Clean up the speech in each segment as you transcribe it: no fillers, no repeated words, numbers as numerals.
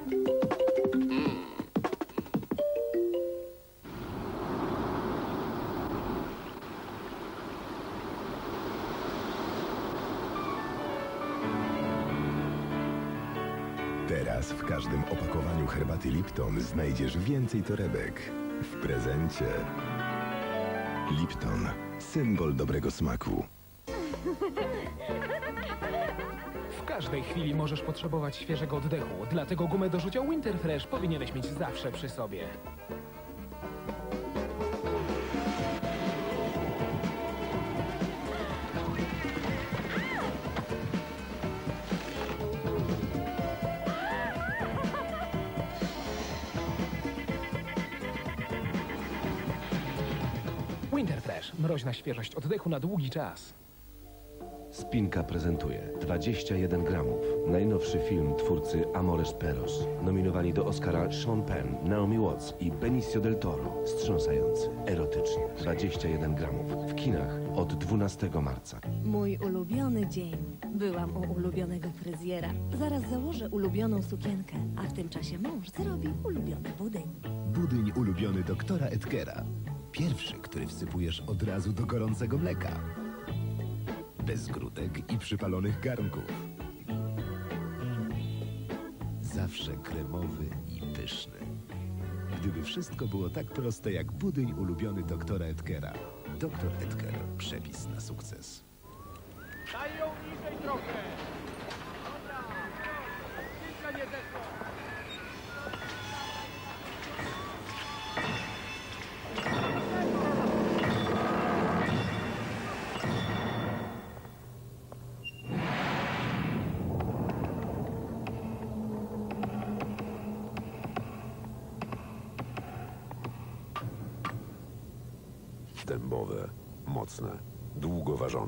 Teraz w każdym opakowaniu herbaty Lipton znajdziesz więcej torebek. W prezencie Lipton, symbol dobrego smaku. W każdej chwili możesz potrzebować świeżego oddechu, dlatego gumę do rzucia Winter Fresh powinieneś mieć zawsze przy sobie. Winter Fresh. Mroźna świeżość oddechu na długi czas. Spinka prezentuje 21 gramów. Najnowszy film twórcy Amores Perros. Nominowani do Oscara Sean Penn, Naomi Watts i Benicio del Toro. Wstrząsający, erotyczny. 21 gramów. W kinach od 12 marca. Mój ulubiony dzień. Byłam u ulubionego fryzjera. Zaraz założę ulubioną sukienkę, a w tym czasie mąż zrobi ulubiony budyń. Budyń ulubiony doktora Edgera. Pierwszy, który wsypujesz od razu do gorącego mleka. Bez grudek i przypalonych garnków. Zawsze kremowy i pyszny. Gdyby wszystko było tak proste jak budyń ulubiony doktora Edgera. Doktor Edger. Przepis na sukces. Daj ją niżej trochę. Dobra. Kilka nie zeszło. Dębowe, mocne, długo ważone.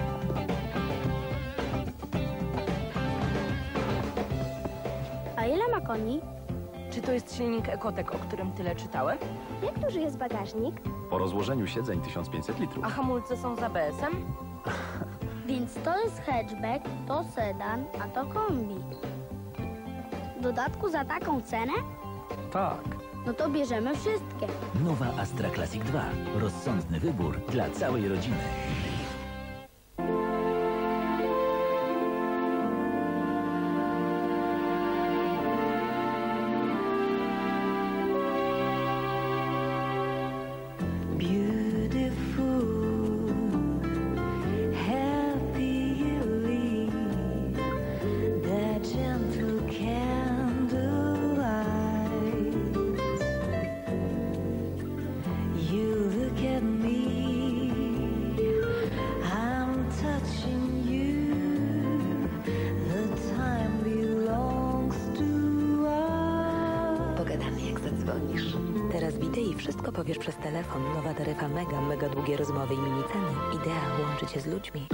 A ile ma koni? Czy to jest silnik Ekotek, o którym tyle czytałem? Jak duży jest bagażnik? Po rozłożeniu siedzeń 1500 litrów. A hamulce są z ABS-em? Więc to jest hatchback, to sedan, a to kombi. W dodatku za taką cenę? Tak. No to bierzemy wszystkie. Nowa Astra Classic 2. Rozsądny wybór dla całej rodziny. Teraz bity i wszystko powiesz przez telefon. Nowa taryfa mega długie rozmowy i mini ceny. Idea łączy cię z ludźmi.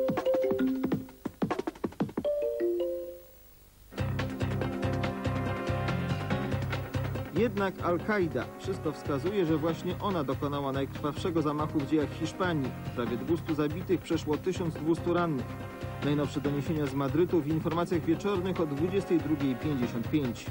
Jednak Al-Kaida. Wszystko wskazuje, że właśnie ona dokonała najkrwawszego zamachu w dziejach Hiszpanii. Prawie 200 zabitych, przeszło 1200 rannych. Najnowsze doniesienia z Madrytu w informacjach wieczornych o 22:55.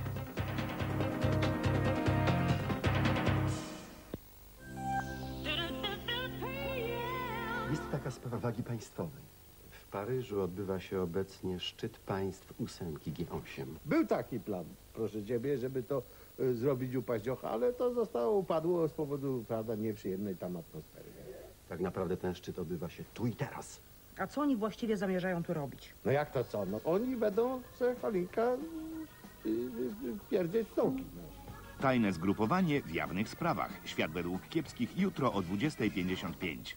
Jest taka sprawa wagi państwowej. W Paryżu odbywa się obecnie szczyt państw 8 G8. Był taki plan, proszę ciebie, żeby to zrobić u paździocha, ale to zostało, upadło z powodu, prawda, nieprzyjemnej tam atmosfery. Tak naprawdę ten szczyt odbywa się tu i teraz. A co oni właściwie zamierzają tu robić? No jak to co? No oni będą se cholinka pierdzieć stołki. Tajne zgrupowanie w jawnych sprawach. Świat według kiepskich jutro o 20:55.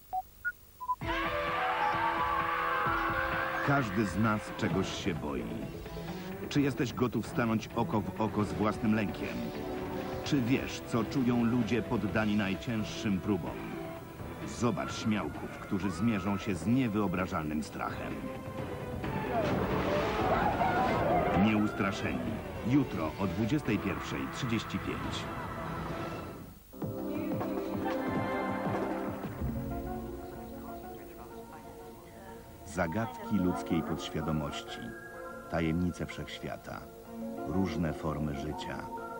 Każdy z nas czegoś się boi. Czy jesteś gotów stanąć oko w oko z własnym lękiem? Czy wiesz, co czują ludzie poddani najcięższym próbom? Zobacz śmiałków, którzy zmierzą się z niewyobrażalnym strachem. Nieustraszeni. Jutro o 21:35. Zagadki ludzkiej podświadomości. Tajemnice wszechświata. różne formy życia.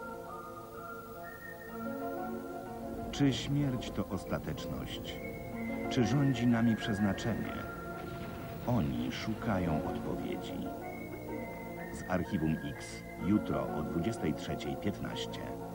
Czy śmierć to ostateczność? Czy rządzi nami przeznaczenie? Oni szukają odpowiedzi. Z Archiwum X, jutro o 23:15.